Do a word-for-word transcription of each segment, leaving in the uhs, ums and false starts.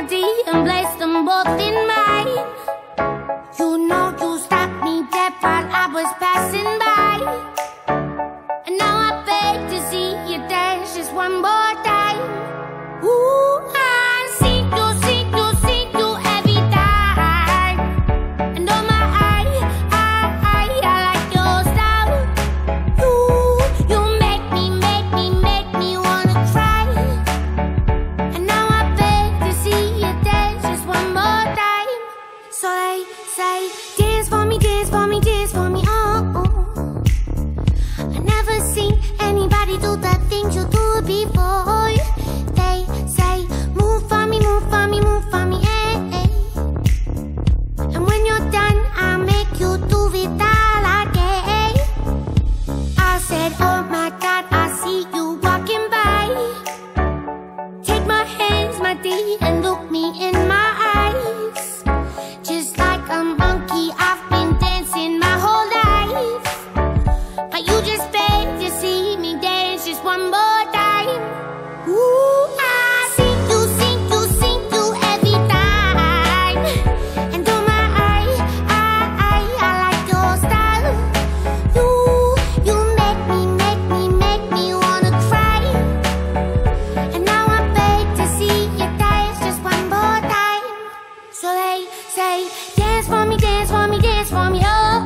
body and place them both in mine. You know you stopped me dead while I was passing by, and now I beg to see you dance just one more time. Ooh, I see you, see you, see you every time. And oh my, I, I, I, I like your style. You, you make me, make me, make me wanna cry. And now I beg to see you dance just one more time. So they say, dance for me, dance for me, dance for me, oh, oh. I never seen anybody do the things you do before. They say, move for me, move for me, move for me, eh, eh. And when you're done, I'll make you do it all again. I said, oh my God, I see you walking by. Take my hands, my dear, and look me in my eyes. Just like a monkey, I've been dancing my whole life, but you just beg to see me dance just one more time. Ooh, I see you, see you, see you every time. And oh my, I, I, I, I like your style. You, you make me, make me, make me wanna cry. And now I beg to see you dance just one more time. So they say, dance for me, dance for me, dance for me, oh,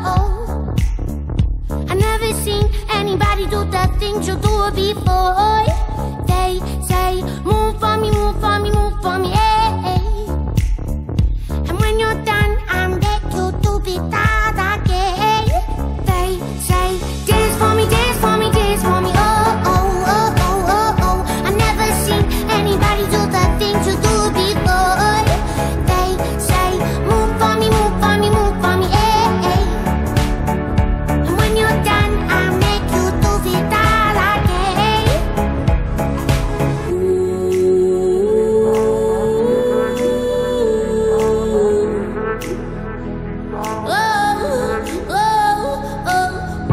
oh. I never seen anybody do the things you do before. They say, move for me, move for me, move for me, eh, eh. And when you're done, I'll make you do it all again. They say, dance for me, dance for me, dance for me, oh, oh, oh, oh, oh, oh. I never seen anybody do the things you do before. They say, move for me, move for me, move for me, eh, eh. And when you're done, I'll make you do it all again. Oh, oh, oh.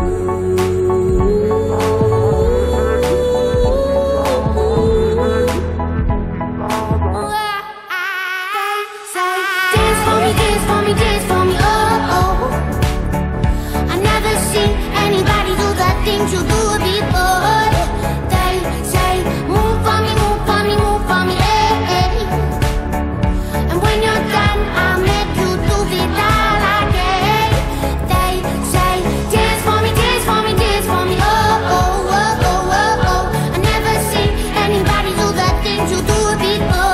Say, dance for me, dance for me, dance for me, oh, oh. I never seen anybody do the things you do before. They say, move for me, move for me, move for me, eh, eh. And when you're done, I'll make you do it all again. They say, dance for me, dance for me, dance for me, oh, oh, oh, oh, oh, oh. I never seen anybody do the things you do before.